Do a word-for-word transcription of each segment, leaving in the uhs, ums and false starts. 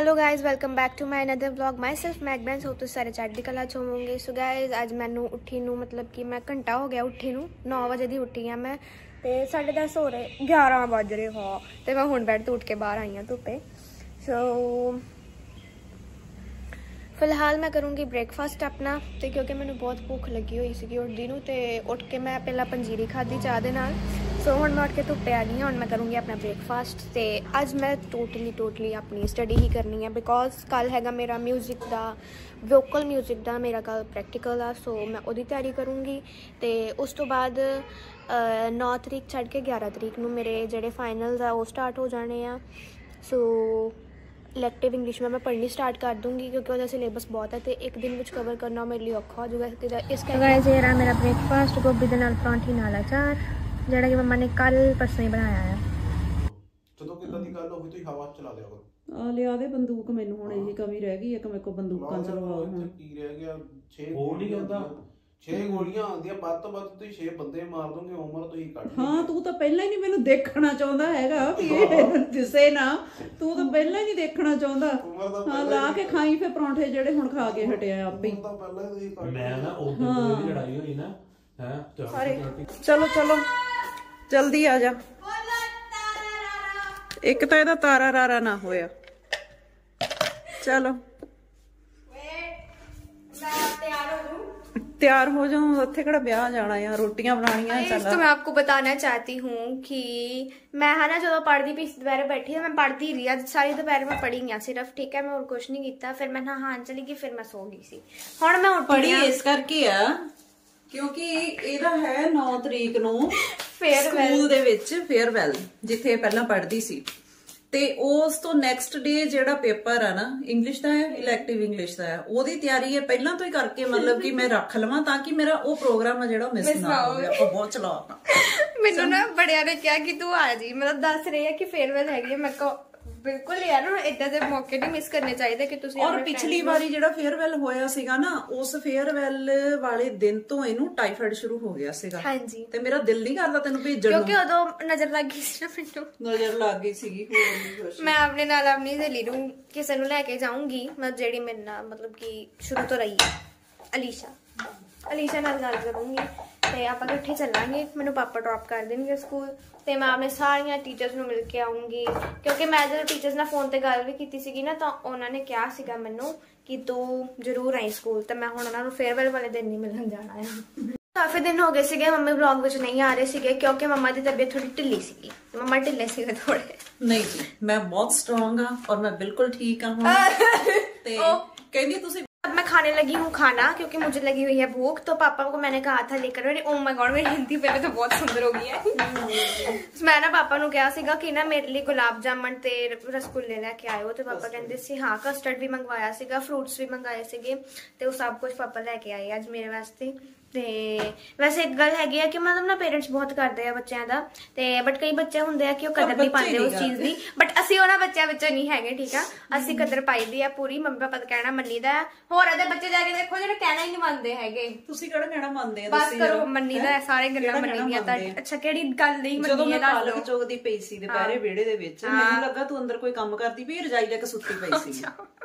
Hello guys welcome back to my another vlog myself मैगबैंस हो तुम सारे चढ़ती कला च होवोगे। सो गाइज अज मैनू उठी नू मतलब कि मैं घंटा हो गया उठी नू नौ बजे की उठी हाँ मैं तो साढ़े दस हो रहे ग्यारह बज रहे हाँ तो मैं हुण बैठ तो उठ के बाहर आई हाँ धुप्पे। सो फिलहाल मैं करूँगी ब्रेकफास्ट अपना तो क्योंकि मैंने बहुत भुख लगी हुई सी उठदी नू ते उठ के मैं पहला पंजीरी खाधी चाह दे नाल। सो हुण मैं उठ के धुप्पे आ गई हूँ मैं करूँगी अपना ब्रेकफास्ट तो अज मैं टोटली टोटली अपनी स्टडी ही करनी है बिकॉज कल हैगा मेरा म्यूजिक का वोकल म्यूजिक का मेरा कल प्रैक्टिकल आ। सो मैं उसकी तैयारी करूँगी तो उस तो बाद नौ तरीक छड़ के ग्यारह तरीक नू मेरे जोड़े फाइनल्स आ वो स्टार्ट हो जाने आ। सो इलैक्टिव इंग्लिश में मैं पढ़नी स्टार्ट कर दूँगी क्योंकि वह सिलेबस बहुत है तो एक दिन में कवर करना मेरे लिए औखा हो जाएगा। इस करके ये रहा मेरा ब्रेकफास्ट गोभी के नाल परौंठी नाल अचार ਜਿਹੜਾ ਕਿ ਮੰਮਾ ਨੇ ਕੱਲ ਪਰਸੋਂ ਹੀ ਬਣਾਇਆ ਆ। ਜਦੋਂ ਕਿਦਾਂ ਦੀ ਗੱਲ ਹੋਵੇ ਤੁਸੀਂ ਹਵਾ ਚਲਾ ਲਿਆ ਕਰੋ। ਆ ਲਿਆ ਦੇ ਬੰਦੂਕ ਮੈਨੂੰ ਹੁਣ ਇਹੀ ਕਮੀ ਰਹਿ ਗਈ ਇੱਕ ਮੇਰੇ ਕੋ ਬੰਦੂਕਾਂ ਚਲਵਾਓ ਹੁਣ ਕੀ ਰਹਿ ਗਿਆ ਛੇ ਹੋ ਨਹੀਂ ਜਾਂਦਾ ਛੇ ਗੋਲੀਆਂ ਆਉਂਦੀਆਂ ਵੱਧ ਤੋਂ ਵੱਧ ਤੁਸੀਂ ਛੇ ਬੰਦੇ ਮਾਰ ਦੋਗੇ ਉਮਰ ਤੁਸੀਂ ਕੱਢ ਹਾਂ ਤੂੰ ਤਾਂ ਪਹਿਲਾਂ ਹੀ ਨਹੀਂ ਮੈਨੂੰ ਦੇਖਣਾ ਚਾਹੁੰਦਾ ਹੈਗਾ ਵੀ ਇਹ ਦਿਸੇ ਨਾ ਤੂੰ ਤਾਂ ਪਹਿਲਾਂ ਹੀ ਨਹੀਂ ਦੇਖਣਾ ਚਾਹੁੰਦਾ ਹਾਂ ਲਾ ਕੇ ਖਾਈ ਫੇ ਪਰੌਂਠੇ ਜਿਹੜੇ ਹੁਣ ਖਾ ਕੇ ਹਟਿਆ ਆਪੇ ਤਾਂ ਪਹਿਲਾਂ ਹੀ ਤੁਸੀਂ ਮੈਂ ਨਾ ਉਦੋਂ ਦੀ ਲੜਾਈ ਹੋਈ ਨਾ ਹੈ ਚਲੋ ਚਲੋ जल्दी आ जा एक तो ਇਹਦਾ ਤਾਰਾ ਰਾਰਾ ਨਾ ਹੋਇਆ। चलो तैयार हो जाऊं उत्थे किहड़ा ब्याह जाना यार रोटियां बनानियां। चल तो मैं आपको बताना चाहती हूँ कि मैं है ना जो पढ़ती पी दोपहर बैठी है मैं पढ़ती रही आज सारी दोपहर में पढ़ी गई सिर्फ ठीक है मैं और कुछ नहीं किया फिर मैं नहान चली गई फिर मैं सो गई सी हुण मैं पढ़ी इस करके आ क्योंकि ਇਹਦਾ ਹੈ नौ ਤਰੀਕ ਨੂੰ ਸਕੂਲ ਦੇ ਵਿੱਚ ਫੇਅਰਵੈਲ ਜਿੱਥੇ ਪਹਿਲਾਂ ਪੜ੍ਹਦੀ ਸੀ ਤੇ ਉਸ ਤੋਂ ਨੈਕਸਟ ਡੇ ਜਿਹੜਾ ਪੇਪਰ ਆ ਨਾ ਇੰਗਲਿਸ਼ ਦਾ ਹੈ ਇਲੈਕਟਿਵ ਇੰਗਲਿਸ਼ ਦਾ ਹੈ ਉਹਦੀ ਤਿਆਰੀ ਹੈ ਪਹਿਲਾਂ ਤੋਂ ਹੀ ਕਰਕੇ ਮਤਲਬ ਕਿ ਮੈਂ ਰੱਖ ਲਵਾਂ ਤਾਂ ਕਿ ਮੇਰਾ ਉਹ ਪ੍ਰੋਗਰਾਮ ਆ ਜਿਹੜਾ ਮਿਸ ਨਾ ਹੋਵੇ। ਆਪਾਂ ਬਹੁਤ ਚਲਾਕ ਮੈਨੂੰ ਨਾ ਬੜਿਆਂ ਨੇ ਕਿਹਾ ਕਿ ਤੂੰ ਆ ਜੀ ਮਤਲਬ ਦੱਸ ਰਹੀ ਹੈ ਕਿ ਫੇਅਰਵੈਲ ਹੈਗੀ ਮੈਂ ਕੋ बिल्कुल यार इदा दे मौके नहीं मिस करने चाहिए कि तुसी और पिछली बारी जेड़ा फेयरवेल होया सीगा ना उस फेयरवेल वाले दिन तो इनू टाइफाइड शुरू हो गया सीगा। हां जी ते मेरा दिल नहीं करदा तैनू भेजण क्योंकि ओदो नजर लग गई सी ना मैनू नजर लग गई सीगी होर मैं अपने नाल अपनी सहेली नू किसे नू लेके जाऊंगी मैं जेडी मेरे नाल मतलब कि शुरू तो रही है अलीशा अलीशा नाल गल करूंगी ਤੇ ਆਪਾਂ ਇਕੱਠੇ ਚੱਲਾਂਗੇ ਮੈਨੂੰ ਪਾਪਾ ਡ੍ਰੌਪ ਕਰ ਦੇਣਗੇ ਸਕੂਲ ਤੇ ਮੈਂ ਆਪਣੇ ਸਾਰੀਆਂ ਟੀਚਰਸ ਨੂੰ ਮਿਲ ਕੇ ਆਉਂਗੀ ਕਿਉਂਕਿ ਮੈਂ ਜਦੋਂ ਟੀਚਰਸ ਨਾਲ ਫੋਨ ਤੇ ਗੱਲ ਵੀ ਕੀਤੀ ਸੀਗੀ ਨਾ ਤਾਂ ਉਹਨਾਂ ਨੇ ਕਿਹਾ ਸੀਗਾ ਮੈਨੂੰ ਕਿ ਤੂੰ ਜ਼ਰੂਰ ਆਈ ਸਕੂਲ ਤੇ ਮੈਂ ਹੁਣ ਉਹਨਾਂ ਨੂੰ ਫੇਅਰਵੈਲ ਵਾਲੇ ਦਿਨ ਨਹੀਂ ਮਿਲਣ ਜਾਣਾ ਹੈ। ਕਾਫੀ ਦਿਨ ਹੋ ਗਏ ਸੀਗੇ ਮੰਮੀ ਵਲੌਗ ਵਿੱਚ ਨਹੀਂ ਆ ਰਹੇ ਸੀਗੇ ਕਿਉਂਕਿ ਮੰਮਾ ਦੀ ਤਬੀਅਤ ਥੋੜੀ ਢਿੱਲੀ ਸੀਗੀ ਮੰਮਾ ਢਿੱਲੇ ਸੀਗੇ ਥੋੜੇ। ਨਹੀਂ ਜੀ ਮੈਂ ਬਹੁਤ ਸਟਰੋਂਗ ਆ ਔਰ ਮੈਂ ਬਿਲकुल ठीक ਆ ਹੁਣ ਤੇ ਕਹਿੰਦੀ ਤੁਸੀਂ अब मैं खाने लगी हूँ खाना क्योंकि मुझे लगी हुई है भूख तो पापा को मैंने कहा था लेकर ओ माय गॉड मेरी हिंदी पहले तो बहुत सुंदर हो गई है मैं ना पापा ਨੂੰ ਕਿਹਾ ਸੀਗਾ ਕਿ ਨਾ ਮੇਰੇ ਲਈ ਗੁਲਾਬ ਜਾਮਨ ਤੇ ਰਸਗੁੱਲੇ ਲੈ ਕੇ ਆਇਓ ਤੇ ਪਾਪਾ ਕਹਿੰਦੇ ਸੀ ਹਾਂ ਕਸਟਰਡ ਵੀ ਮੰਗਵਾਇਆ ਸੀਗਾ ਫਰੂਟਸ ਵੀ ਮੰਗਾਏ ਸੀਗੇ ਤੇ ਉਹ ਸਭ ਕੁਝ ਪਾਪਾ ਲੈ ਕੇ ਆਏ ਅੱਜ ਮੇਰੇ ਵਾਸਤੇ। ਤੇ ਵੈਸੇ ਇੱਕ ਗੱਲ ਹੈਗੀ ਆ ਕਿ ਮਤਲਬ ਨਾ ਪੇਰੈਂਟਸ ਬਹੁਤ ਕਰਦੇ ਆ ਬੱਚਿਆਂ ਦਾ ਤੇ ਬਟ ਕਈ ਬੱਚੇ ਹੁੰਦੇ ਆ ਕਿ ਉਹ ਕਦਰ ਨਹੀਂ ਪਾਉਂਦੇ ਉਸ ਚੀਜ਼ ਦੀ ਬਟ ਅਸੀਂ ਉਹਨਾਂ ਬੱਚਿਆਂ ਵਿੱਚੋਂ ਨਹੀਂ ਹੈਗੇ ਠੀਕ ਆ ਅਸੀਂ ਕਦਰ ਪਾਈਦੀ ਆ ਪੂਰੀ ਮੰਮੀ ਪਾਪਾ ਦਾ ਕਹਿਣਾ ਮੰਨੀਦਾ ਹੋਰ ਇਹਦੇ ਬੱਚੇ ਜਾ ਕੇ ਦੇਖੋ ਜਿਹੜੇ ਕਹਿਣਾ ਹੀ ਨਹੀਂ ਮੰਨਦੇ ਹੈਗੇ। ਤੁਸੀਂ ਕਿਹੜਾ ਕਹਿਣਾ ਮੰਨਦੇ ਆ ਬਸ ਕਰੋ ਮੰਨੀਦਾ ਸਾਰੇ ਗੱਲਾਂ ਮੰਨੀਦੀਆਂ ਤਾਂ ਅੱਛਾ ਕਿਹੜੀ ਗੱਲ ਨਹੀਂ ਮੰਨੀ ਹੈ ਦੱਸ ਦਿਓ। ਚੋਕ ਦੀ ਪਈ ਸੀ ਦੁਪਹਿਰੇ ਵਿਹੜੇ ਦੇ ਵਿੱਚ ਮੈਨੂੰ ਲੱਗਾ ਤੂੰ ਅੰਦਰ ਕੋਈ ਕੰਮ ਕਰਦੀ ਪਈ ਰਜਾਈ ਲੈ ਕੇ ਸੁੱਤੀ ਪਈ ਸੀ।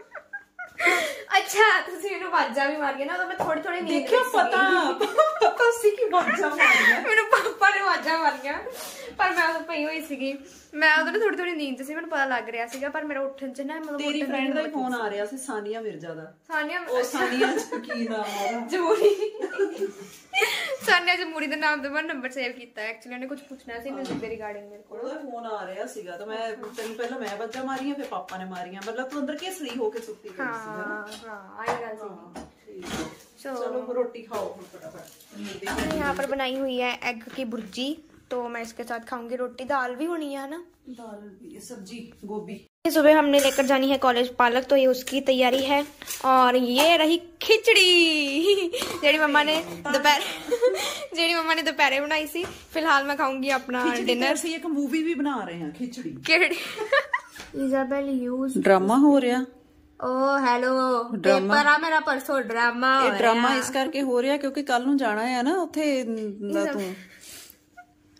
अच्छा तुसी मेनू वाजा भी मार गए ना तो मैं थोड़ी थोड़ी नींद देखियो पता पता सी कि वाजा मार गया मेनू पापा ने वाजा मार गया पर मैं उधर पई हुई सीगी मैं उधर थोड़ी थोड़ी नींद सी मेनू पता लग रहा सीगा पर मेरा उठन च ना मतलब तेरी फ्रेंड दा फोन आ रहा सी सानिया मिर्जा दा सानिया ओ सानिया की नाम है जमूरी सानिया जमूरी दा नाम तो मैं नंबर सेव कीता एक्चुअली उन्हें कुछ पूछना सी म्यूजिक दे रिगार्डिंग मेरे को ਉਹਦਾ ਫੋਨ ਆ ਰਿਹਾ ਸੀਗਾ ਤਾਂ ਮੈਂ ਤੈਨੂੰ ਪਹਿਲਾਂ ਮੈਂ ਵਾਜਾ ਮਾਰੀਆਂ ਫਿਰ ਪਾਪਾ ਨੇ ਮਾਰੀਆਂ ਮਤਲਬ ਤੂੰ ਅੰਦਰ ਘੇਸਲੀ ਹੋ ਕੇ ਸੁੱਤੀ ਪਈ ਸੀ ਹਾਂ ਹਾਂ आई गल सी। चलो रोटी खाओ फटाफट। मैंने यहाँ पर बनाई हुई है एग की भुर्जी तो मैं इसके साथ खाऊंगी रोटी दाल भी होनी है ना दाल भी सब्जी गोभी। सुबह हमने लेकर जानी है कॉलेज पालक तो ये उसकी तैयारी है और ये रही खिचड़ी जेडी मम्मा ने दोपहर जेडी मम्मा ने दोपहरे बनाई सी। फिलहाल मैं खाऊंगी अपना डिनर। ਅਸੀਂ ਇੱਕ मूवी भी बना रहे हैं खिचड़ी केड़ी इजाबेल यूज ड्रामा हो रहा ओ हेलो पेपर आ मेरा परसों ड्रामा हो रहा ड्रामा इस करके हो रहा क्योंकि कल ਨੂੰ ਜਾਣਾ ਹੈ ਨਾ ਉੱਥੇ ਤੂੰ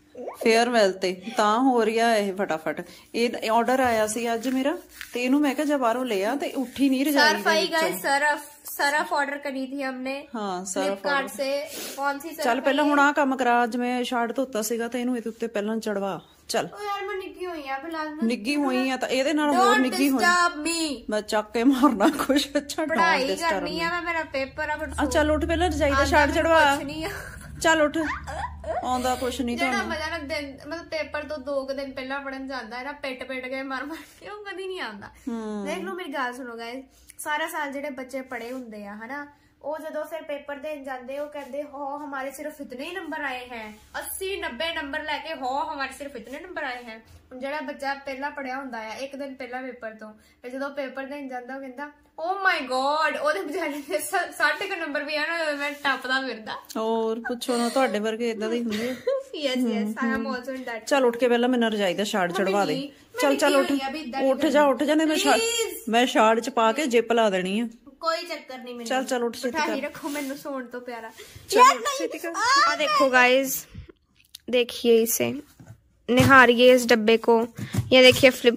ਫੇਅਰਵੈਲ ਤੇ ਤਾਂ ਹੋ ਰਿਹਾ ਇਹ ਫਟਾਫਟ। ਇਹ ਆਰਡਰ ਆਇਆ ਸੀ ਅੱਜ ਮੇਰਾ ਤੇ ਇਹਨੂੰ ਮੈਂ ਕਿਹਾ ਜਦ ਬਾਹਰੋਂ ਲਿਆ ਤੇ ਉੱਠੀ ਨਹੀਂ ਰਜਾਈ सर्फ आई गाइस, सर्फ सर्फ ऑर्डर करी थी हमने ਹਾਂ ਸਰਫ फ्लिपकार्ट से। कौन सी सर्फ? ਚੱਲ ਪਹਿਲਾਂ ਹੁਣ ਆਹ ਕੰਮ ਕਰਾ। ਅੱਜ ਮੈਂ ਸ਼ਾਰਟ ਧੋਤਾ ਸੀਗਾ ਤੇ ਇਹਨੂੰ ਇਹਦੇ ਉੱਤੇ ਪਹਿਲਾਂ ਚੜਵਾ। ਚੱਲ ओ यार मैं निग्गी हुई आ फिलहाल। ਨਿੱਗੀ ਹੋਈ ਆ ਤਾਂ ਇਹਦੇ ਨਾਲ ਹੋਰ ਨਿੱਗੀ ਹੋਈ। डिस्टर्ब मी, ਮੈਂ ਚੱਕ ਕੇ ਮਾਰਨਾ ਕੁਛ। ਅੱਛਾ पढ़ाई करनी है मैं, मेरा पेपर है। ਆ ਚੱਲ ਉੱਠ ਪਹਿਲਾਂ ਰਜਾਈ ਦਾ ਸ਼ਾਰਟ ਚੜਵਾ। कुछ नहीं है ਚੱਲ ਉੱਠ, ਆਉਂਦਾ ਕੁਛ ਨਹੀਂ ਜਿਹੜਾ ਤੁਹਾਨੂੰ। ਮਜ਼ਾ ਨਾ ਦਿਨ ਮਤਲਬ ਪੇਪਰ ਤੋਂ ਦੋ ਕੁ ਦਿਨ ਪਹਿਲਾਂ ਪੜਨ ਜਾਂਦਾ ਹੈ ਨਾ, ਪਿੱਟ ਪਿੱਟ ਕੇ ਮਾਰ ਮਾਰ ਕੇ, ਉਹ ਕਦੀ ਨਹੀਂ ਆਉਂਦਾ। ਦੇਖ ਲਓ ਮੇਰੀ ਗੱਲ ਸੁਣੋ ਗਾਇਸ, ਸਾਰਾ ਸਾਲ ਜਿਹੜੇ ਬੱਚੇ ਪੜੇ ਹੁੰਦੇ ਆ ਹਨਾ, ਉਹ ਜਦੋਂ ਫਿਰ ਪੇਪਰ ਦੇਣ ਜਾਂਦੇ ਉਹ ਕਹਿੰਦੇ ਹੋ ਹਮਾਰੇ ਸਿਰਫ ਇਤਨੇ ਹੀ ਨੰਬਰ ਆਏ हैं, अस्सी नब्बे ਨੰਬਰ ਲੈ ਕੇ ਹੋ ਹਮਾਰੇ ਸਿਰਫ ਇਤਨੇ ਨੰਬਰ ਆਏ हैं। ਹੁਣ ਜਿਹੜਾ ਬੱਚਾ ਪਹਿਲਾਂ ਪੜਿਆ ਹੁੰਦਾ ਆ ਇੱਕ ਦਿਨ ਪਹਿਲਾਂ ਪੇਪਰ ਤੋਂ, ਫਿਰ ਜਦੋਂ ਪੇਪਰ ਦੇਣ ਜਾਂਦਾ ਉਹ ਕਹਿੰਦਾ ਓ ਮਾਈ ਗॉड ਉਹਦੇ ਵਿਚਾਰੇ ਦੇ ਸੱਠ ਕੁ ਨੰਬਰ ਵੀ ਆ ਨਾ, ਮੈਂ ਟੱਪਦਾ ਫਿਰਦਾ। ਹੋਰ ਪੁੱਛੋ ਨਾ, ਤੁਹਾਡੇ ਵਰਗੇ ਇਦਾਂ ਦੇ ਹੁੰਦੇ ਆ। Yes yes I am also in that. ਚੱਲ ਉੱਠ ਕੇ ਪਹਿਲਾਂ ਮੈਨੂੰ ਰਜਾਈ ਦਾ ਸ਼ਾਰਟ ਚੜਵਾ ਦੇ। ਚੱਲ ਚੱਲ ਉੱਠ ਉੱਠ ਜਾ ਉੱਠ ਜਾ, ਨਹੀਂ ਮੈਂ ਸ਼ਾਰਟ ਮੈਂ ਸ਼ਾਰਟ ਚ ਪਾ ਕੇ ਜਿਪ ਲਾ ਦੇਣੀ ਆ। कोई चक्कर नहीं। मैंने चल चल उठ उठा ही रखो, मैंने सोन तो प्यारा। यार नहीं आ देखो गाइस, देखिए इसे, निहारिए इस डब्बे को। ये देखिए फ्लिप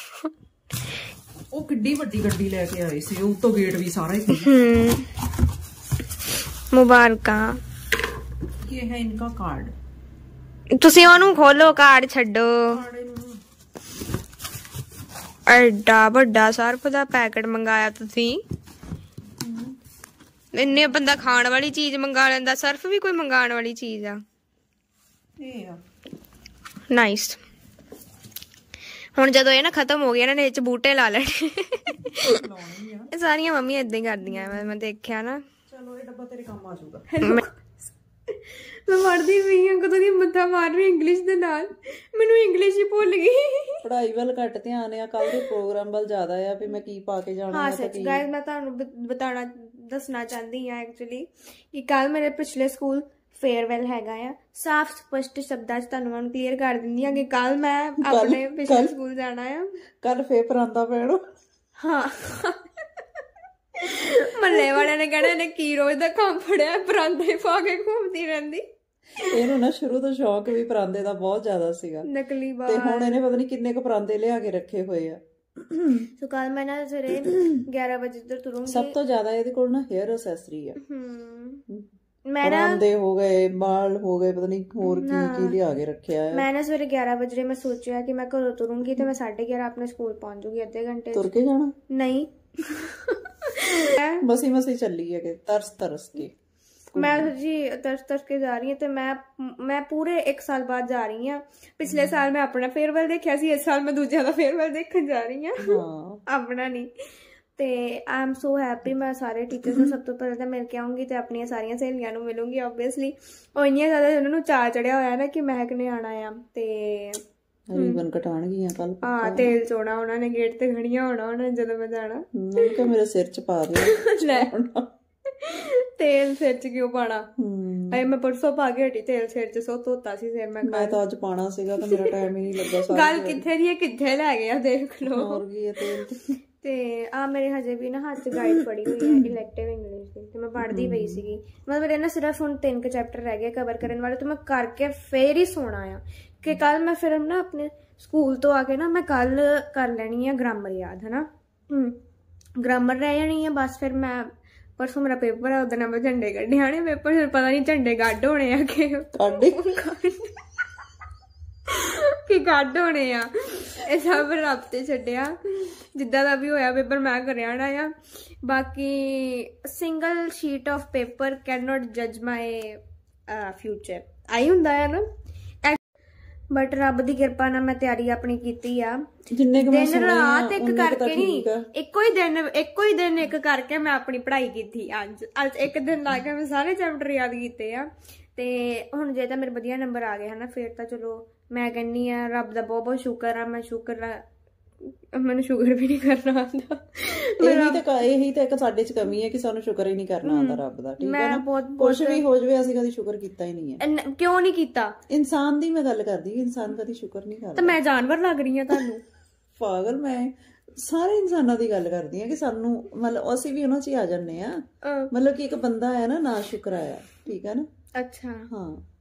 ਉਹ ਕਿੱਡੀ ਵੱਡੀ ਗੱਡੀ ਲੈ ਕੇ ਆਏ ਸੀ, ਉਹ ਤੋਂ ਗੇਟ ਵੀ ਸਾਰਾ ਹੀ हम्म मुबारਕਾਂ। ਇਹ ਹੈ ਇਨਕਾ ਕਾਰਡ। ਤੁਸੀਂ ਉਹਨੂੰ ਖੋਲੋ, ਕਾਰਡ ਛੱਡੋ। ਐਡਾ ਵੱਡਾ ਸਰਫ ਦਾ ਪੈਕਟ ਮੰਗਾਇਆ ਤੁਸੀਂ। ਇੰਨੇ ਬੰਦਾ ਖਾਣ ਵਾਲੀ ਚੀਜ਼ ਮੰਗਾ ਲੈਂਦਾ, ਸਰਫ ਵੀ ਕੋਈ ਮੰਗਾਉਣ ਵਾਲੀ ਚੀਜ਼ ਆ। ਇਹ ਆ ਨਾਈਸ। ਹੁਣ ਜਦੋਂ ਇਹ ਨਾ ਖਤਮ ਹੋ ਗਿਆ ਨਾ, ਇਹ ਚ ਬੂਟੇ ਲਾ ਲੈਣੇ। ਇਹ ਸਾਰੀਆਂ ਮੰਮੀ ਏਦਾਂ ਹੀ ਕਰਦੀਆਂ, ਮੈਂ ਮੈਂ ਦੇਖਿਆ ਨਾ। ਚਲੋ ਇਹ ਡੱਬਾ ਤੇਰੇ ਕੰਮ ਆ ਜਾਊਗਾ। ਮੈਂ ਪੜ੍ਹਦੀ ਪਈ ਹਾਂ, ਕਦੋਂ ਦੀ ਮੱਥਾ ਮਾਰ ਰਹੀ ਇੰਗਲਿਸ਼ ਦੇ ਨਾਲ, ਮੈਨੂੰ ਇੰਗਲਿਸ਼ ਹੀ ਭੁੱਲ ਗਈ। ਪੜ੍ਹਾਈ ਵੱਲ ਘੱਟ ਧਿਆਨ ਆ, ਕੱਲ ਦੇ ਪ੍ਰੋਗਰਾਮ ਵੱਲ ਜ਼ਿਆਦਾ ਆ ਵੀ ਮੈਂ ਕੀ ਪਾ ਕੇ ਜਾਣਾ ਹੈ। ਸੱਚ ਗਾਇਸ ਮੈਂ ਤੁਹਾਨੂੰ ਬਤਾਣਾ ਦੱਸਣਾ ਚਾਹੁੰਦੀ ਹਾਂ ਐਕਚੁਅਲੀ ਕਿ ਕੱਲ ਮੇਰੇ ਪਿਛਲੇ ਸਕੂਲ ਫੇਅਰਵੈਲ ਹੈਗਾ ਆ। ਸਾਫ਼ ਸਪਸ਼ਟ ਸ਼ਬਦਾਂ 'ਚ ਤੁਹਾਨੂੰ ਮੈਂ ਕਲੀਅਰ ਕਰ ਦਿੰਦੀ ਹਾਂ ਕਿ ਕੱਲ ਮੈਂ ਆਪਣੇ ਪਿਛਲੇ ਸਕੂਲ ਜਾਣਾ ਆ। ਕੱਲ ਫੇਰ ਪਰਾਂਦਾ ਪੈਣੋ। ਹਾਂ ਮੱਲੇ ਵਾਲਿਆਂ ਨੇ ਕਹਿਣਾ ਇਹਨੇ ਕੀ ਰੋਜ਼ ਦਾ ਕੰਮ ਫੜਿਆ, ਪਰਾਂਦਾ ਹੀ ਪਾ ਕੇ ਘੁੰਮਦੀ ਰਹਿੰਦੀ। ਇਹਨੂੰ ਨਾ ਸ਼ੁਰੂ ਤੋਂ ਸ਼ੌਕ ਵੀ ਪਰਾਂਦੇ ਦਾ ਬਹੁਤ ਜ਼ਿਆਦਾ ਸੀਗਾ, ਨਕਲੀ ਬਾਲ। ਤੇ ਹੁਣ ਇਹਨੇ ਪਤਾ ਨਹੀਂ ਕਿੰਨੇ ਕੁ ਪਰਾਂਦੇ ਲਿਆ ਕੇ ਰੱਖੇ ਹੋਏ ਆ। ਸੋ ਕੱਲ ਮੈਂ ਨਾ ਸਵੇਰੇ ਗਿਆਰਾਂ ਵਜੇ ਇੱਧਰ ਤੁਰੂੰਗੀ। ਸਭ ਤੋਂ ਜ਼ਿਆਦਾ ਇਹਦੇ ਕੋਲ ਨਾ ਹੇਅਰ ਅਸੈਸਰੀ ਆ। ਹਮ ਮੈਂ ਨਾ ਪਰਾਂਦੇ ਹੋ ਗਏ, ਬਾਲ ਹੋ ਗਏ, ਪਤਾ ਨਹੀਂ ਹੋਰ ਕੀ ਕੀ ਲਿਆ ਕੇ ਰੱਖਿਆ ਹੈ। ਮੈਂ ਨਾ ਸਵੇਰੇ ਗਿਆਰਾਂ ਵਜੇ ਮੈਂ ਸੋਚਿਆ ਕਿ ਮੈਂ ਘਰੋਂ ਤੁਰੂੰਗੀ ਤੇ ਮੈਂ ਸਾਢੇ ਗਿਆਰਾਂ ਆਪਣੇ ਸਕੂਲ ਪਹੁੰਚ ਜੂਗੀ ਅੱਧੇ ਘੰਟੇ। ਤੁਰ ਕੇ ਜਾਣਾ? ਨਹੀਂ ਮਸੀ ਮਸੀ ਚੱਲੀ ਹੈ ਕਿ ਤਰਸ ਤਰਸ ਕੇ। ਮੈਂ ਜੀ ਤਰਸ ਤਰਸ ਕੇ ਜਾ ਰਹੀ ਹਾਂ ਤੇ ਮੈਂ ਮੈਂ ਪੂਰੇ ਇੱਕ ਸਾਲ ਬਾਅਦ ਜਾ ਰਹੀ ਹਾਂ। ਪਿਛਲੇ ਸਾਲ ਮੈਂ ਆਪਣਾ ਫੇਅਰਵੈਲ ਦੇਖਿਆ ਸੀ, ਇਸ ਸਾਲ ਮੈਂ ਦੂਜਿਆਂ ਦਾ ਫੇਅਰਵੈਲ ਦੇਖਣ ਜਾ ਰਹੀ ਹਾਂ, ਆਪਣਾ ਨਹੀਂ। ਤੇ ਆਈ ਐਮ ਸੋ ਹੈਪੀ। ਮੈਂ ਸਾਰੇ ਟੀਚਰਸ ਨੂੰ ਸਭ ਤੋਂ ਪਹਿਲਾਂ ਤਾਂ ਮਿਲ ਕੇ ਆਉਂਗੀ ਤੇ ਆਪਣੀਆਂ ਸਾਰੀਆਂ ਸਹੇਲੀਆਂ ਨੂੰ ਮਿਲੂੰਗੀ ਓਬਵੀਅਸਲੀ। ਉਹ ਇੰਨੀਆਂ ਜ਼ਿਆਦਾ ਉਹਨਾਂ ਨੂੰ ਚਾਅ ਚੜਿਆ ਹੋਇਆ ਨਾ ਕਿ ਮਹਿਕ ਨੇ ਆਉਣਾ ਆ ਤੇ ਰੀਬਨ ਕਟਾਣਗੀਆਂ ਕੱਲ। ਹਾਂ ਤੇਲ ਚੋਣਾ ਉਹਨਾਂ ਨੇ, ਗੇਟ ਤੇ ਖੜੀਆਂ ਹੋਣਾ ਉਹਨਾਂ ਨੇ ਜਦੋਂ ਮੈਂ ਜਾਣਾ। ਮੈਂ ਕਿਹਾ ਮੇਰੇ ਸਿਰ 'ਚ ਪਾ ਦਿਓ। ਲੈ ਤੇਲ ਸਿਰ 'ਚ ਕਿਉਂ ਪਾਣਾ? ਅਰੇ ਮੈਂ ਪਰਸੋਂ ਪਾ ਕੇ ਹਟੀ ਤੇਲ ਸਿਰ 'ਚ, ਸੋ ਧੋਤਾ ਸੀ ਸਿਰ ਮੈਂ। ਮੈਂ ਤਾਂ ਅੱਜ ਪਾਣਾ ਸੀਗਾ ਤੇ ਮੇਰਾ ਟਾਈਮ ਹੀ ਨਹੀਂ ਲੱਗਾ। ਸਾਰਾ ਗੱਲ ਕਿੱਥੇ ਦੀ ਹੈ ਕਿੱਥੇ ਲੈ ਗਿਆ ਦੇਖ ਲਓ। ਹੋਰ ਕੀ ਹੈ ਤੇਲ ਤੇ ਆ ਮੇਰੇ ਹਜੇ ਵੀ ਨਾ ਹੱਥ 'ਚ ਗਾਈਡ ਫੜੀ ਹੋਈ ਹੈ ਇਲੈਕਟਿਵ ਇੰਗਲਿਸ਼ ਦੀ, ਤੇ ਮੈਂ ਪੜ੍ਹਦੀ ਪਈ ਸੀਗੀ। ਮਤਲਬ ਮੇਰੇ ਨਾ ਸਿਰਫ ਹੁਣ ਤਿੰਨ ਕੁ ਚੈਪਟਰ ਰਹਿ ਗਏ ਕਵਰ ਕਰਨ ਵਾਲੇ, ਤੇ ਮੈਂ ਕਰਕੇ ਫੇਰ ਹੀ ਸੋਣਾ ਆ ਕਿ ਕੱਲ ਮੈਂ ਫਿਰ ਨਾ ਆਪਣੇ ਸਕੂਲ ਤੋਂ ਆ ਕੇ ਨਾ ਮੈਂ ਕੱਲ ਕਰ ਲੈਣੀ ਆ ਗ੍ਰਾਮਰ ਯਾਦ, ਹਨਾ। ਹਮ ਗ੍ਰਾਮਰ ਰਹਿ ਜਾਣੀ ਆ ਬਸ। ਫਿਰ ਮੈਂ ਪਰਸੋਂ ਮੇਰਾ ਪੇਪਰ ਆ, ਉਹਦੇ ਨਾਲ ਮੈਂ ਝੰਡੇ ਕੱਢੇ ਆਣੇ ਪੇਪਰ। ਫਿਰ ਪਤਾ ਨਹੀਂ ਝੰਡੇ ਗੱਡ ਹੋਣੇ ਆ ਕਿ ਕਿ ਗੱਡ ਹੋਣੇ ਆ, ਇਹ ਸਭ ਰੱਬ ਤੇ ਛੱਡਿਆ। ਜਿੱਦਾਂ ਦਾ ਵੀ ਹੋਇਆ ਪੇਪਰ ਮੈਂ ਕਰਿਆ ਆਣਾ ਆ। ਬਾਕੀ single sheet of paper cannot ਜੱਜ ਮਾਈ ਫਿਊਚਰ, ਆਈ ਹੁੰਦਾ ਹੈ ਨਾ। ਬਟ ਰੱਬ ਦੀ ਕਿਰਪਾ ਨਾਲ ਮੈਂ ਤਿਆਰੀ ਆਪਣੀ ਕੀਤੀ ਆ। ਦਿਨ ਰਾਤ ਇੱਕ ਕਰਕੇ ਨਹੀਂ, ਇੱਕੋ ਹੀ ਦਿਨ ਇੱਕੋ ਹੀ ਦਿਨ ਇੱਕ ਕਰਕੇ ਮੈਂ ਆਪਣੀ ਪੜ੍ਹਾਈ ਕੀਤੀ। ਅੱਜ ਅੱਜ ਇੱਕ ਦਿਨ ਲਾ ਕੇ ਮੈਂ ਸਾਰੇ ਚੈਪਟਰ ਯਾਦ ਕੀਤੇ ਆ। ਤੇ ਹੁਣ ਜੇ ਤਾਂ ਮੇਰੇ ਵਧੀਆ ਨੰਬਰ ਆ ਗਏ ਹਨਾ, ਫੇਰ ਤਾਂ ਚਲੋ ਮੈਂ ਕਹਿੰਦੀ ਆ ਰੱਬ ਦਾ ਬਹੁਤ ਬਹੁਤ ਸ਼ੁਕਰ ਆ। ਮੈਂ ਸ਼ੁਕਰ ਮੈਨੂੰ ਸ਼ੁਕਰ ਵੀ ਨਹੀਂ ਕਰਨਾ ਆਉਂਦਾ। ਇਹੀ ਤਾਂ ਇਹੀ ਤਾਂ ਇੱਕ ਸਾਡੇ 'ਚ ਕਮੀ ਹੈ ਕਿ ਸਾਨੂੰ ਸ਼ੁਕਰ ਹੀ ਨਹੀਂ ਕਰਨਾ ਆਉਂਦਾ ਰੱਬ ਦਾ। ਠੀਕ ਹੈ ਨਾ, ਕੁਛ ਵੀ ਹੋ ਜਾਵੇ ਅਸੀਂ ਕਦੀ ਸ਼ੁਕਰ ਕੀਤਾ ਹੀ ਨਹੀਂ ਹੈ। ਕਿਉਂ ਨਹੀਂ ਕੀਤਾ? ਇਨਸਾਨ ਦੀ ਮੈਂ ਗੱਲ ਕਰਦੀ, ਇਨਸਾਨ ਕਦੀ ਸ਼ੁਕਰ ਨਹੀਂ ਕਰਦਾ। ਤਾਂ ਮੈਂ ਜਾਨਵਰ ਲੱਗ ਰਹੀ ਹਾਂ ਤੁਹਾਨੂੰ? ਪਾਗਲ, ਮੈਂ ਸਾਰੇ ਇਨਸਾਨਾਂ ਦੀ ਗੱਲ ਕਰਦੀ ਹਾਂ ਕਿ ਸਾਨੂੰ ਮਤਲਬ ਅਸੀਂ ਵੀ ਉਹਨਾਂ 'ਚ ਹੀ ਆ ਜਾਂਦੇ ਆ। ਮਤਲਬ ਕਿ ਇੱਕ ਬੰਦਾ ਹੈ ਨਾ ਨਾ ਸ਼ੁਕਰ ਆਇਆ, ਠੀਕ ਹੈ ਨਾ। ਅੱਛਾ ਹਾਂ,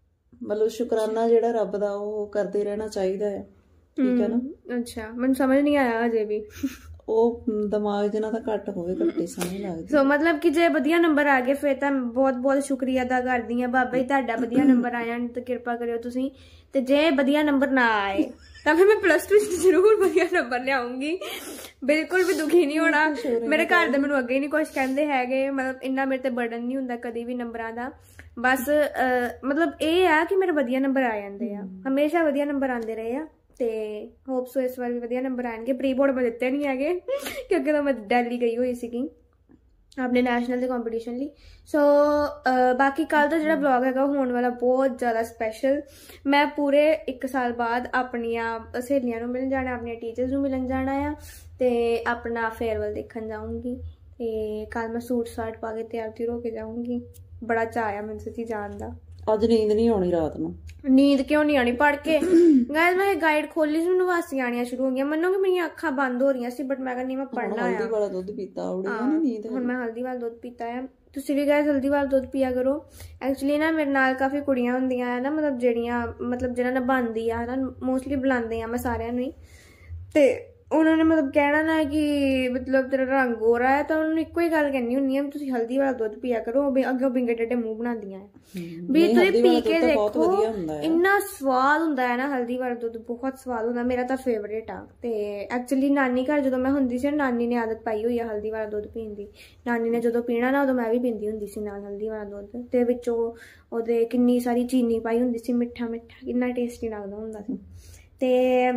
ਮਤਲਬ ਸ਼ੁਕਰਾਨਾ ਜਿਹੜਾ ਰੱਬ ਦਾ ਉਹ ਕਰਦੇ ਰਹਿਣਾ ਚਾਹੀਦਾ ਹੈ, ਠੀਕ ਹੈ ਨਾ। ਅੱਛਾ, ਮੈਨੂੰ ਸਮਝ ਨਹੀਂ ਆਇਆ ਅਜੇ ਵੀ। ਉਹ ਦਿਮਾਗ ਜਿਹਨਾਂ ਦਾ ਘੱਟ ਹੋਵੇ ਘੱਟੇ ਸਮਝ ਲੱਗਦੀ। ਸੋ ਮਤਲਬ ਕਿ ਜੇ ਵਧੀਆ ਨੰਬਰ ਆ ਗਏ ਫਿਰ ਤਾਂ ਬਹੁਤ ਬਹੁਤ ਸ਼ੁਕਰੀਆ ਅਦਾ ਕਰਦੀ ਹਾਂ ਬਾਬਾ ਜੀ, ਤੁਹਾਡਾ ਵਧੀਆ ਨੰਬਰ ਆਇਆ ਤੇ ਕਿਰਪਾ ਕਰਿਓ ਤੁਸੀਂ। ਤੇ ਜੇ ਵਧੀਆ ਨੰਬਰ ਨਾ ਆਏ ਤਾਂ ਫਿਰ ਮੈਂ ਪਲੱਸ ਟੂ ਚ ਜ਼ਰੂਰ ਵਧੀਆ ਨੰਬਰ ਲਿਆਉਂਗੀ, ਬਿਲਕੁਲ ਵੀ ਦੁਖੀ ਨਹੀਂ ਹੋਣਾ। ਮੇਰੇ ਘਰ ਦੇ ਮੈਨੂੰ ਅੱਗੇ ਹੀ ਨਹੀਂ ਕੁਛ ਕਹਿੰਦੇ ਹੈਗੇ, ਮਤਲਬ ਇੰਨਾ ਮੇਰੇ ਤੇ ਬਰਡਨ ਨਹੀਂ ਹੁੰਦਾ ਕਦੀ ਵੀ ਨੰਬਰਾਂ ਦਾ। ਬਸ ਮਤਲਬ ਇਹ ਆ ਕਿ ਮੇਰੇ ਵਧੀਆ ਨੰਬਰ ਆ ਜਾਂਦੇ ਆ, ਹਮੇਸ਼ਾ ਵਧੀਆ ਨੰਬਰ ਆਉਂਦੇ ਰਹੇ ਆ ਤੇ ਹੋਪ ਸੋ ਇਸ ਵਾਰ ਵੀ ਵਧੀਆ ਨੰਬਰ ਆਣਗੇ। ਪ੍ਰੀ ਬੋਰਡ ਮੈਂ ਦਿੱਤੇ ਨਹੀਂ ਹੈਗੇ ਕਿਉਂਕਿ ਤਾਂ ਮੈਂ ਦਿੱਲੀ ਗਈ ਹੋਈ ਸੀਗੀ ਆਪਣੇ ਨੈਸ਼ਨਲ ਦੇ ਕੰਪੀਟੀਸ਼ਨ ਲਈ। ਸੋ ਬਾਕੀ ਕੱਲ ਦਾ ਜਿਹੜਾ ਵਲੌਗ ਹੈਗਾ ਹੋਣ ਵਾਲਾ ਬਹੁਤ ਜ਼ਿਆਦਾ ਸਪੈਸ਼ਲ। ਮੈਂ ਪੂਰੇ ਇੱਕ ਸਾਲ ਬਾਅਦ ਆਪਣੀਆਂ ਸਹੇਲੀਆਂ ਨੂੰ ਮਿਲਣ ਜਾਣਾ, ਆਪਣੀਆਂ ਟੀਚਰਸ ਨੂੰ ਮਿਲਣ ਜਾਣਾ ਆ ਤੇ ਆਪਣਾ ਫੇਅਰਵੈਲ ਦੇਖਣ ਜਾਊਂਗੀ। ਤੇ ਕੱਲ ਮੈਂ ਸੂਟ ਸਾਟ ਪਾ ਕੇ ਤਿਆਰ ਤਿਉਰ ਹੋ ਕੇ ਜਾਊਂਗੀ। ਬੜਾ ਚਾਅ ਆ ਮੈਨੂੰ ਸੱਚੀ ਜਾਣ ਦਾ। ਅੱਜ ਨੀਂਦ ਨਹੀਂ ਆਉਣੀ ਰਾਤ ਨੂੰ। ਨੀਂਦ ਕਿਉਂ ਨਹੀਂ ਆਣੀ ਪੜ ਕੇ? ਗਾਇਸ ਮੈਂ ਗਾਈਡ ਖੋਲੀ ਸੀ, ਮੈਨੂੰ ਵਾਸੀਆਂ ਆਣੀਆਂ ਸ਼ੁਰੂ ਹੋ ਗਈਆਂ। ਮੰਨੋਗੇ ਮੇਰੀਆਂ ਅੱਖਾਂ ਬੰਦ ਹੋ ਰਹੀਆਂ ਸੀ ਬਟ ਮੈਂ ਕਹਿੰਦੀ ਮੈਂ ਪੜਨਾ ਆ। ਹਲਦੀ ਵਾਲਾ ਦੁੱਧ ਪੀਤਾ ਉੜੀ ਨਾ ਨੀਂਦ। ਹੁਣ ਮੈਂ ਹਲਦੀ ਵਾਲਾ ਦੁੱਧ ਪੀਤਾ ਆ। ਤੁਸੀਂ ਵੀ ਗਾਇਸ ਹਲਦੀ ਵਾਲਾ ਦੁੱਧ ਪੀਆ ਕਰੋ। ਐਕਚੁਅਲੀ ਨਾ ਮੇਰੇ ਨਾਲ ਕਾਫੀ ਕੁੜੀਆਂ ਹੁੰਦੀਆਂ ਆ ਨਾ, ਮਤਲਬ ਜਿਹੜੀਆਂ ਮਤਲਬ ਜਿਹਨਾਂ ਨਾਲ ਬਣਦੀ ਆ ਨਾ, ਮੋਸਟਲੀ ਬੁਲਾਉਂਦੇ ਆ ਮੈਂ ਸਾਰਿਆਂ ਨੂੰ ਹੀ। ਤੇ ਉਹਨਾਂ ਨੇ ਮਤਲਬ ਕਹਿਣਾ ਨਾ ਕਿ ਮਤਲਬ ਤੇਰਾ ਰੰਗ ਗੋਰਾ ਹੈ, ਤਾਂ ਉਹਨਾਂ ਨੂੰ ਇੱਕੋ ਹੀ ਗੱਲ ਕਹਿੰਦੀ ਹੁੰਦੀ ਆ ਤੁਸੀਂ ਹਲਦੀ ਵਾਲਾ ਦੁੱਧ ਪੀਆ ਕਰੋ। ਅੱਗੇ ਬਿੰਗੇ ਟੇਢੇ ਮੂੰਹ ਬਣਾਉਂਦੀਆਂ ਵੀ ਤੁਸੀਂ ਪੀ ਕੇ ਦੇਖੋ, ਇੰਨਾ ਸਵਾਦ ਹੁੰਦਾ ਹੈ ਨਾ ਹਲਦੀ ਵਾਲਾ ਦੁੱਧ, ਬਹੁਤ ਸਵਾਦ ਹੁੰਦਾ। ਮੇਰਾ ਤਾਂ ਫੇਵਰੇਟ ਆ। ਤੇ ਐਕਚੁਅਲੀ ਨਾਨੀ ਘਰ ਜਦੋਂ ਮੈਂ ਹੁੰਦੀ ਸੀ, ਨਾਨੀ ਨੇ ਆਦਤ ਪਾਈ ਹੋਈ ਆ ਹਲਦੀ ਵਾਲਾ ਦੁੱਧ ਪੀਣ ਦੀ। ਨਾਨੀ ਨੇ ਜਦੋਂ ਪੀਣਾ ਨਾ ਉਦੋਂ ਮੈਂ ਵੀ ਪੀਂਦੀ ਹੁੰਦੀ ਸੀ ਨਾਲ ਹਲਦੀ ਵਾਲਾ ਦੁੱਧ। ਤੇ ਵਿੱਚੋਂ ਉਹਦੇ ਕਿੰਨੀ ਸਾਰੀ ਚੀਨੀ ਪਾਈ ਹੁੰਦੀ ਸੀ, ਮਿੱਠਾ ਮਿੱਠਾ, ਕਿੰਨਾ ਟੇਸਟੀ ਲੱਗਦਾ ਹੁੰਦਾ ਸੀ। ਤੇ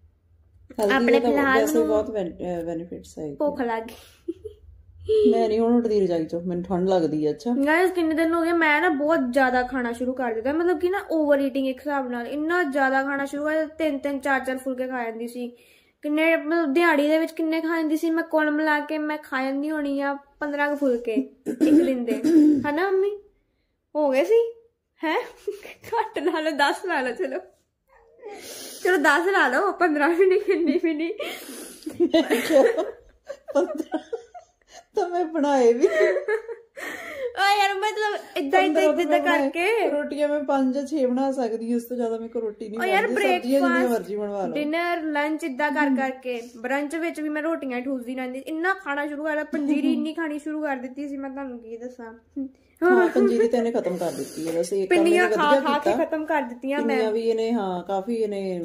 ਆਪਣੇ ਫਿਲਹਾਲ ਬਹੁਤ ਬੈਨੀਫਿਟਸ ਹੈ। ਭੁੱਖ ਲੱਗ ਗਈ, ਮੈਂ ਨਹੀਂ ਹੁਣ ਉੱਠਦੀ ਰਜਾਈ ਚੋਂ, ਮੈਨੂੰ ਠੰਡ ਲੱਗਦੀ ਹੈ। ਅੱਛਾ ਗਾਇਸ ਕਿੰਨੇ ਦਿਨ ਹੋ ਗਏ ਮੈਂ ਨਾ ਬਹੁਤ ਜ਼ਿਆਦਾ ਖਾਣਾ ਸ਼ੁਰੂ ਕਰ ਦਿੱਤਾ, ਮਤਲਬ ਕਿ ਨਾ ਓਵਰ ਈਟਿੰਗ ਇੱਕ ਹਿਸਾਬ ਨਾਲ। ਇੰਨਾ ਜ਼ਿਆਦਾ ਖਾਣਾ ਸ਼ੁਰੂ ਕਰ ਦਿੱਤਾ, ਤਿੰਨ ਤਿੰਨ ਚਾਰ ਚਾਰ ਫੁਲਕੇ ਖਾ ਜਾਂਦੀ ਸੀ। ਕਿੰਨੇ ਮਤਲਬ ਦਿਹਾੜੀ ਦੇ ਵਿੱਚ ਕਿੰਨੇ ਖਾ ਜਾਂਦੀ ਸੀ ਮੈਂ, ਕੁੱਲ ਮਿਲਾ ਕੇ ਮੈਂ ਖਾ ਜਾਂਦੀ ਹੋਣੀ ਆ ਪੰਦਰਾਂ ਕੁ ਫੁਲਕੇ ਇੱਕ ਦਿਨ ਦੇ, ਹਨਾ ਮੰਮੀ? ਹੋ ਗਏ ਸੀ ਹੈ, ਘੱਟ ਲਾ ਲਓ, ਦਸ ਲਾ ਲਓ, ਚਲੋ ਚਲੋ ਦਸ ਲਾ ਲਓ, ਪੰਦਰਾਂ ਵੀ ਨਹੀਂ, ਕਿੰਨੀ ਵੀ ਨਹੀਂ। ਤਾਂ ਮੈਂ ਬਣਾਏ ਵੀ ਆ ਯਾਰ, ਮਤਲਬ ਇਦਾਂ ਇਦਾਂ ਇਦਾਂ ਕਰਕੇ ਰੋਟੀਆਂ ਮੈਂ ਪੰਜ ਜਾਂ ਛੇ ਬਣਾ ਸਕਦੀ, ਉਸ ਤੋਂ ਜ਼ਿਆਦਾ ਮੇਰੇ ਕੋਲ ਰੋਟੀ ਨਹੀਂ ਬਣਦੀ। ਯਾਰ ਬ੍ਰੇਕਫਾਸਟ, ਡਿਨਰ, ਲੰਚ ਇਦਾਂ ਕਰ ਕਰਕੇ ਬਰੰਚ ਵਿੱਚ ਵੀ ਮੈਂ ਰੋਟੀਆਂ ਠੂਸਦੀ ਰਹਿੰਦੀ। ਇੰਨਾ ਖਾਣਾ ਸ਼ੁਰੂ ਕਰ, ਪੰਜੀਰੀ ਇੰਨੀ ਖਾਣੀ ਸ਼ੁਰੂ ਕਰ ਦਿੱਤੀ ਸੀ ਮੈਂ ਤੁਹਾਨੂੰ ਕੀ ਦੱਸਾਂ। ਹਾਂ ਪੰਜੀਰੀ ਤਾਂ ਇਹਨੇ ਖਤਮ ਕਰ ਦਿੱਤੀ ਹੈ ਵੈਸੇ, ਪਿੰਨੀਆਂ ਖਾ ਖਾ ਕੇ ਖਤਮ ਕਰ ਦਿੱਤੀਆਂ ਮੈਂ ਵੀ ਇਹਨੇ। ਹਾਂ ਕਾਫੀ ਇਹਨੇ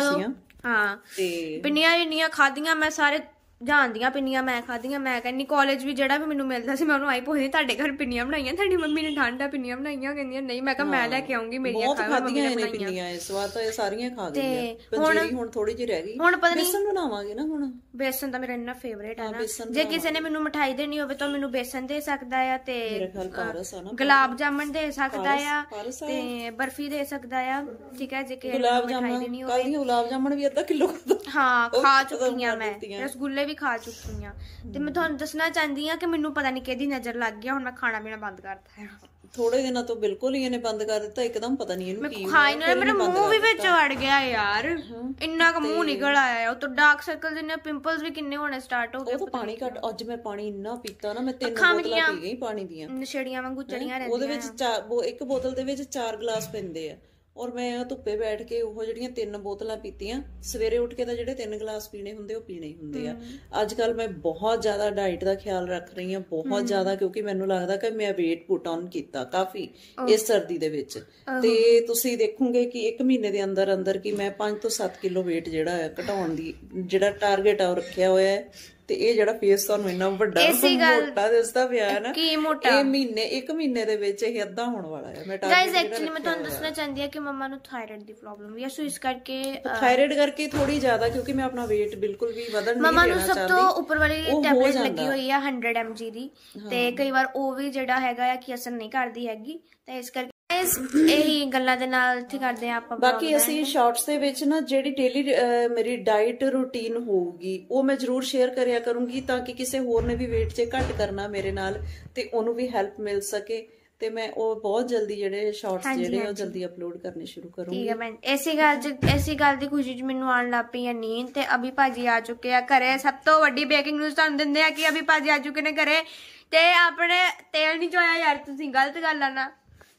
ਹਾਂ ਤੇ ਪਿੰਨੀਆਂ ਇੰਨੀਆਂ ਖਾਧੀਆਂ ਮੈਂ, ਸਾਰੇ ਜਾਣਦੀਆਂ ਪਿੰਨੀਆਂ ਮੈਂ ਖਾਧੀਆਂ। ਮੈਂ ਕਹਿੰਦੀ ਕਾਲਜ ਵੀ ਜਿਹੜਾ ਵੀ ਮੈਨੂੰ ਮਿਲਦਾ ਸੀ ਮੈਂ ਉਹਨੂੰ ਆਈ ਪੁੱਛਦੀ ਤੁਹਾਡੇ ਘਰ ਪਿੰਨੀਆਂ ਬਣਾਈਆਂ, ਤੁਹਾਡੀ ਮੰਮੀ ਨੇ ਠੰਡਾ ਪਿੰਨੀਆਂ ਬਣਾਈਆਂ? ਕਹਿੰਦੀਆਂ ਨਹੀਂ। ਮੈਂ ਕਿਹਾ ਮੈਂ ਲੈ ਕੇ ਆਉਂਗੀ, ਮੇਰੀਆਂ ਖਾਵਾਂ ਮੰਮੀ ਨੇ ਬਣਾਈਆਂ। ਇਸ ਵਾਰ ਤਾਂ ਇਹ ਸਾਰੀਆਂ ਖਾ ਗਈਆਂ। ਪੰਜੀਰੀ ਹੁਣ ਥੋੜੀ ਜਿਹੀ ਰਹਿ ਗਈ, ਹੁਣ ਪਤਾ ਨਹੀਂ ਬੇਸਨ ਬਣਾਵਾਂਗੇ ਨਾ। ਹੁਣ ਬੇਸਨ ਤਾਂ ਮੇਰਾ ਇੰਨਾ ਫੇਵਰੇਟ ਹੈ ਨਾ, ਜੇ ਕਿਸੇ ਨੇ ਮੈਨੂੰ ਮਿਠਾਈ ਦੇਣੀ ਹੋਵੇ ਤਾਂ ਮੈਨੂੰ ਬੇਸਨ ਦੇ ਸਕਦਾ ਆ, ਤੇ ਗੁਲਾਬ ਜਾਮਨ ਦੇ ਸਕਦਾ ਆ, ਤੇ ਬਰਫੀ ਦੇ ਸਕਦਾ ਆ, ਠੀਕ ਹੈ। ਜੇ ਕਿਸੇ ਨੇ ਮਿਠਾਈ ਦੇਣੀ ਹੋਵੇ, ਗੁਲਾਬ ਜਾਮਨ ਵੀ ਅੱਧਾ ਕਿਲੋ ਹਾਂ ਖਾ ਚੁੱਕੀ ਆ ਮੈਂ, ਰਸਗੁੱਲੇ ਵੀ ਖਾ ਚੁੱਕੀ ਆ। ਤੇ ਮੈਂ ਤੁਹਾਨੂੰ ਦੱਸਣਾ ਚਾਹੁੰਦੀ ਆ ਕਿ ਮੈਨੂੰ ਪਤਾ ਨਹੀਂ ਕਿਹਦੀ ਨਜ਼ਰ ਲੱਗ ਗਿਆ, ਹੁਣ ਮੈਂ ਖਾਣਾ ਪੀਣਾ ਬੰਦ ਕਰਤਾ ਹੈ। ਥੋੜੇ ਦਿਨਾਂ ਤੋਂ ਬਿਲਕੁਲ ਹੀ ਇਹਨੇ ਬੰਦ ਕਰ ਦਿੱਤਾ, ਇੱਕਦਮ ਪਤਾ ਨਹੀਂ ਇਹਨੂੰ ਕੀ ਖਾਈ ਨਾ, ਮੇਰਾ ਮੂੰਹ ਵੀ ਵਿੱਚ ਵੜ ਗਿਆ ਯਾਰ, ਇੰਨਾ ਕੁ ਮੂੰਹ ਨਿਕਲ ਆਇਆ। ਉਹ ਤੋਂ ਡਾਰਕ ਸਰਕਲ, ਜਿੰਨੇ ਪਿੰਪਲਸ ਵੀ ਕਿੰਨੇ ਹੋਣੇ ਸਟਾਰਟ ਹੋ ਗਏ। ਉਹ ਤਾਂ ਪਾਣੀ ਘੱਟ, ਅੱਜ ਮੈਂ ਪਾਣੀ ਇੰਨਾ ਪੀਤਾ ਨਾ, ਮੈਂ ਤਿੰਨ ਬੋਤਲਾਂ ਪੀ ਗਈ ਪਾਣੀ ਦੀਆਂ, ਨਸ਼ੇੜੀਆਂ ਵਾਂਗੂ ਚੜੀਆਂ ਰਹਿੰਦੀਆਂ। ਉਹਦੇ ਵਿੱਚ ਚਾਰ, ਇੱਕ ਬੋਤਲ ਦੇ ਵਿੱਚ ਚਾਰ ਗਲਾਸ ਪੈਂਦੇ ਆ, ਔਰ ਮੈਂ ਧੁੱਪੇ ਬੈਠ ਕੇ ਉਹ ਜਿਹੜੀਆਂ ਤਿੰਨ ਬੋਤਲਾਂ ਪੀਤੀਆਂ। ਸਵੇਰੇ ਉੱਠ ਕੇ ਤਾਂ ਜਿਹੜੇ ਤਿੰਨ ਗਲਾਸ ਪੀਣੇ ਹੁੰਦੇ ਉਹ ਪੀਣੇ ਹੀ ਹੁੰਦੇ ਆ। ਅੱਜ ਕੱਲ ਮੈਂ ਬਹੁਤ ਜ਼ਿਆਦਾ ਡਾਈਟ ਦਾ ਖਿਆਲ ਰੱਖ ਰਹੀ ਹਾਂ, ਬਹੁਤ ਜ਼ਿਆਦਾ, ਕਿਉਂਕਿ ਮੈਨੂੰ ਲੱਗਦਾ ਕਿ ਮੈਂ weight put on ਕੀਤਾ ਕਾਫੀ ਇਸ ਸਰਦੀ ਦੇ ਵਿੱਚ। ਤੇ ਤੁਸੀਂ ਦੇਖੋਗੇ ਕਿ ਇੱਕ ਮਹੀਨੇ ਦੇ ਅੰਦਰ ਅੰਦਰ ਕਿ ਮੈਂ ਪੰਜ ਤੋਂ ਸੱਤ ਕਿਲੋ weight ਜਿਹੜਾ ਹੈ ਘਟਾਉਣ ਦੀ ਜਿਹੜਾ ਟਾਰਗੇਟ ਆ ਉਹ ਰੱਖਿਆ ਹੋਇਆ ਹੈ। ਤੇ ਇਹ ਜਿਹੜਾ ਫੇਸ ਤੁਹਾਨੂੰ ਇੰਨਾ ਵੱਡਾ ਮੋਟਾ ਦਿਸਦਾ ਪਿਆ ਹੈ ਨਾ, ਇਹ ਮਹੀਨੇ ਇੱਕ ਮਹੀਨੇ ਦੇ ਵਿੱਚ ਇਹ ਅੱਧਾ ਹੋਣ ਵਾਲਾ ਹੈ। ਮੈਂ ਗਾਇਸ ਐਕਚੁਅਲੀ ਮੈਂ ਤੁਹਾਨੂੰ ਦੱਸਣਾ ਚਾਹੁੰਦੀ ਹਾਂ ਕਿ ਮੰਮਾ ਨੂੰ ਥਾਇਰਾਇਡ ਦੀ ਪ੍ਰੋਬਲਮ ਵੀ ਹੈ, ਸੋ ਇਸ ਕਰਕੇ ਥਾਇਰਾਇਡ ਕਰਕੇ ਥੋੜੀ ਜ਼ਿਆਦਾ, ਕਿਉਂਕਿ ਮੈਂ ਆਪਣਾ weight ਬਿਲਕੁਲ ਵੀ ਵਧਣ ਨਹੀਂ ਦੇਣਾ ਚਾਹਦੀ। ਮੰਮਾ ਨੂੰ ਸਭ ਤੋਂ ਉੱਪਰ ਵਾਲੀ ਟੈਬਲੇਟ ਲੱਗੀ ਹੋਈ ਆ ਹੰਡਰਡ ਐਮ ਜੀ ਦੀ, ਤੇ ਕਈ ਵਾਰ ਉਹ ਵੀ ਜਿਹੜਾ ਹੈਗਾ ਆ ਕਿ ਅਸਰ ਨਹੀਂ ਕਰਦੀ ਹੈਗੀ। ਤੇ ਇਸ ਕਰਕੇ ਇਹੀ ਗੱਲਾਂ ਦੇ ਨਾਲ ਇੱਥੇ ਕਰਦੇ ਆ ਆਪਾਂ। ਬਾਕੀ ਅਸੀਂ ਸ਼ਾਰਟਸ ਦੇ ਵਿੱਚ ਨਾ ਜਿਹੜੀ ਡੇਲੀ ਮੇਰੀ ਡਾਈਟ ਰੂਟੀਨ ਹੋਊਗੀ ਉਹ ਮੈਂ ਜ਼ਰੂਰ ਸ਼ੇਅਰ ਕਰਿਆ ਕਰੂੰਗੀ, ਤਾਂ ਕਿ ਕਿਸੇ ਹੋਰ ਨੇ ਵੀ weight 'ਚ ਘੱਟ ਕਰਨਾ ਮੇਰੇ ਨਾਲ ਤੇ ਉਹਨੂੰ ਵੀ ਹੈਲਪ ਮਿਲ ਸਕੇ। ਤੇ ਮੈਂ ਉਹ ਬਹੁਤ ਜਲਦੀ ਜਿਹੜੇ ਸ਼ਾਰਟਸ ਜਿਹੜੇ ਉਹ ਜਲਦੀ ਅਪਲੋਡ ਕਰਨੇ ਸ਼ੁਰੂ ਕਰੂੰਗੀ। ਠੀਕ ਹੈ ਭੈਣ, ਇਸੇ ਗੱਲ 'ਚ ਇਸੇ ਗੱਲ ਦੀ ਖੁਸ਼ੀ 'ਚ ਮੈਨੂੰ ਆਉਣ ਲੱਗ ਪਈ ਆ ਨੀਂਦ। ਤੇ ਅਭੀ ਭਾਜੀ ਆ ਚੁੱਕੇ ਆ ਘਰੇ। ਸਭ ਤੋਂ ਵੱਡੀ ਬ੍ਰੇਕਿੰਗ ਨਿਊਜ਼ ਤੁਹਾਨੂੰ ਦਿੰਦੇ ਆ ਕਿ ਅਭੀ ਭਾਜੀ ਆ ਚੁੱਕੇ ਨੇ ਘਰੇ, ਤੇ ਆਪਣੇ ਤੇਲ ਨਹੀਂ ਚੋਇਆ ਯਾਰ, ਤੁਸੀਂ ਗਲਤ ਗੱਲ ਆ ਨਾ।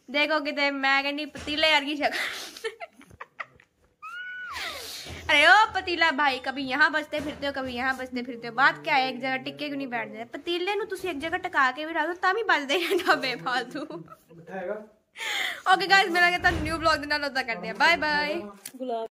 देखो किते मैं कहनी पतीले यार की शक्ल। अरे ओ पतीला भाई, कभी यहाँ बजते फिरते हो कभी यहाँ बजते फिरते हो, बात क्या है? एक जगह टिक्के क्यों नहीं बैठ जाते? पतीले नूं तुसी एक जगह टका के भी रख दो तां भी बजदे रहंदा बेफालतू। ओके गाइस, मेरा कहता न्यू ब्लॉग दे नाल उदा करदे आ। Bye bye.